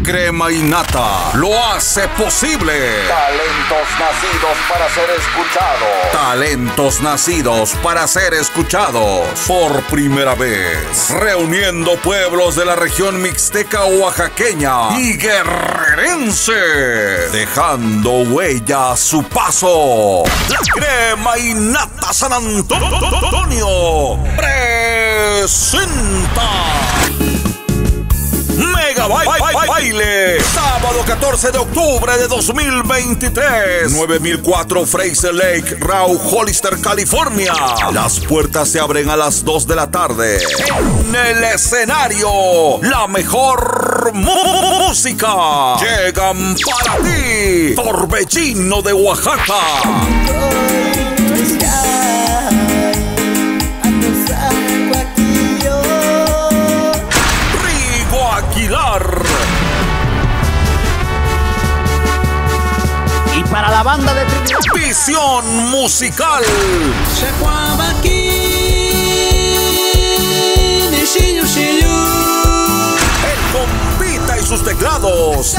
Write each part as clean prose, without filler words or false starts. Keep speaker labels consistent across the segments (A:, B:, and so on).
A: Crema Innata lo hace posible.
B: Talentos nacidos para ser escuchados.
A: Talentos nacidos para ser escuchados. Por primera vez, reuniendo pueblos de la región mixteca oaxaqueña y guerrerense, dejando huella a su paso. La Crema Innata San Antonio presenta Mega Baile, sábado 14 de octubre de 2023, 9004 Fraser Lake, Raleigh, Hollister, California. Las puertas se abren a las 2 de la tarde. En el escenario, la mejor música. Llegan para ti, Torbellino de Oaxaca.
C: Y para la banda de
A: Visión Musical. El Compita y sus teclados.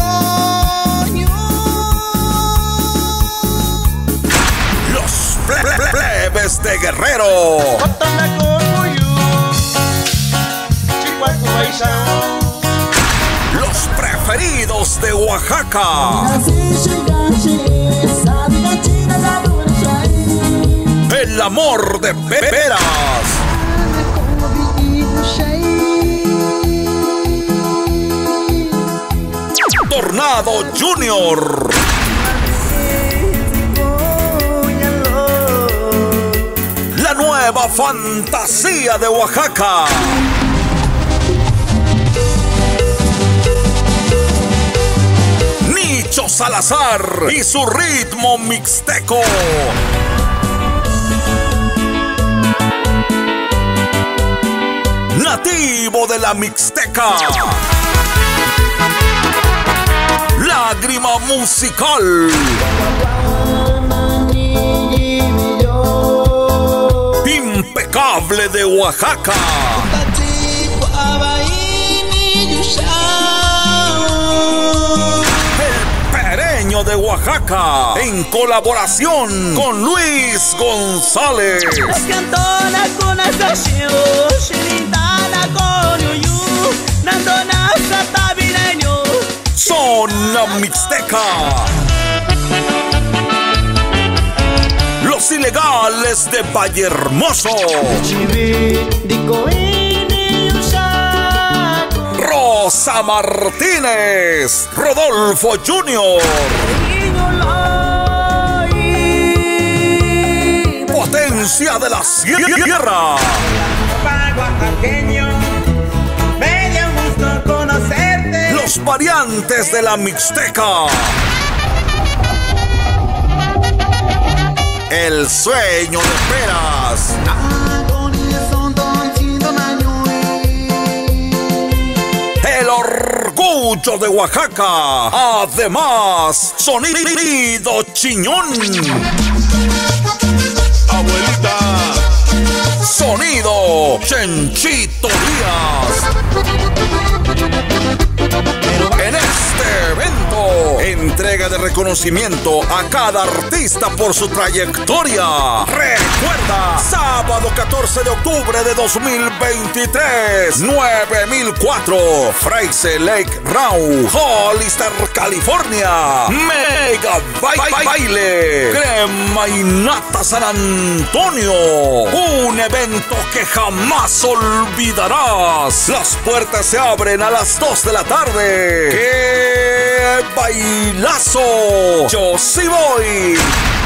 A: Los plebes de Guerrero. Los preferidos de Oaxaca. El amor de veras. Tornado Junior. La nueva fantasía de Oaxaca. Nicho Salazar y su ritmo mixteco. Nativo de la Mixteca. Lágrima Musical. Impecable de Oaxaca. De Oaxaca, en colaboración con Luis González. Zona Mixteca. Los Ilegales de Vallehermoso. Rosa Martínez, Rodolfo Junior. Potencia de la Sierra. Los Variantes de la Mixteca. El Sueño de Peras. El Orgullo de Oaxaca. Además, Sonido Chiñón.
D: Abuelita.
A: Sonido Chenchito Díaz. En este evento, entrega de reconocimiento a cada artista por su trayectoria. Recuerda, sábado 14 de octubre de 2023, 9004 Fraser Lake, Raleigh, Hollister, California. Mega Baile, Crema Innata San Antonio. Un evento que jamás olvidarás. Las puertas se abren a las 2 de la tarde. ¡Qué bailazo! Yo sí voy.